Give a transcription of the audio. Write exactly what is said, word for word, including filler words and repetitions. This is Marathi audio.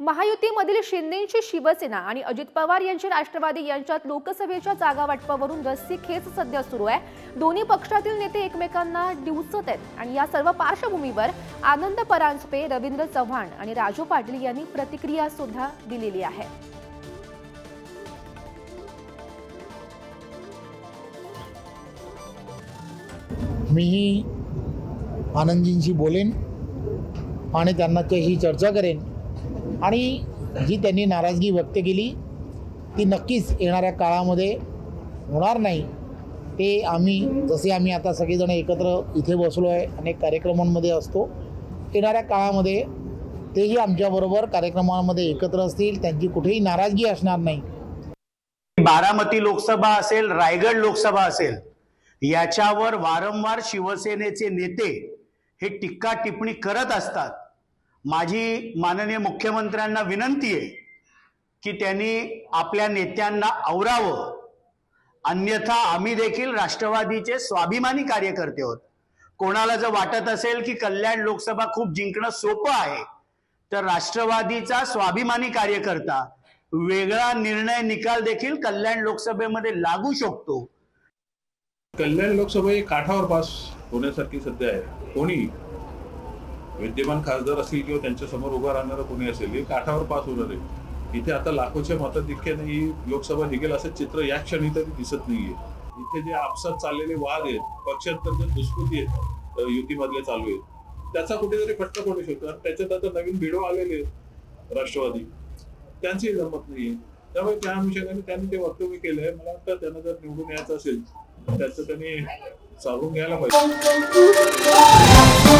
महायुतीमधील शिंदेची शिवसेना आणि अजित पवार यांची राष्ट्रवादी यांच्यात लोकसभेच्या जागा वाटपावरून रस्सीखेच सध्या सुरू आहे। दोन्ही पक्षातील नेते एकमेकांना डिवचत आहेत आणि या सर्व पार्श्वभूमीवर आनंद परांजपे, रवींद्र चव्हाण आणि राजू पाटील यांनी प्रतिक्रिया सुद्धा दिलेली आहे। मी आनंदजींशी बोलेन आणि त्यांच्याशी चर्चा करेन आणि जी त्यांनी नाराजगी व्यक्त केली ती नक्कीच येणाऱ्या काळामध्ये होणार नाही। ते आम्ही जसे आम्ही आता सगळेजण एकत्र इथे बसलो आहे, अनेक कार्यक्रमांमध्ये असतो, येणाऱ्या काळामध्ये तेही आमच्याबरोबर कार्यक्रमांमध्ये एकत्र असतील, त्यांची कुठेही नाराजगी असणार नाही। बारामती लोकसभा असेल, रायगड लोकसभा असेल, याच्यावर वारंवार शिवसेनेचे नेते हे टीका टिप्पणी करत असतात। माझी माननीय मुख्यमंत्र्यांना विनंती आहे की त्यांनी आपल्या नेत्यांना आवरावं, अन्यथा आम्ही देखील राष्ट्रवादीचे स्वाभिमानी कार्यकर्ते आहोत। कोणाला जर वाटत असेल की कल्याण लोकसभा खूप जिंकणं सोपं आहे, तर राष्ट्रवादीचा स्वाभिमानी कार्यकर्ता वेगळा निर्णय निकाल देखील कल्याण लोकसभेमध्ये लागू शकतो। कल्याण लोकसभा ही काठावर पास होण्यासारखी सध्या आहे। कोणी विद्यमान खासदार असतील किंवा त्यांच्या समोर उभा राहणारा कोणी असेल, हे काठावर पास होणार आहे। इथे आता लाखोच्या मताधिक्याने ही लोकसभा निघेल असं चित्र या क्षणी तरी दिसत नाहीये। इथे जे आपसात चाललेले वाद आहेत, पक्षांतर्गत दुष्कृती आहेत युतीमधले चालू आहेत, त्याचा कुठेतरी फटका पडू शकतो। त्याच्यात आता नवीन भिडो आलेले राष्ट्रवादी, त्यांची जमत नाहीये। त्यामुळे त्या अनुषंगाने त्यांनी ते वक्तव्य केलंय। मला वाटतं त्यांना जर निवडून यायचं असेल त्याचं त्यांनी सावरून घ्यायला पाहिजे।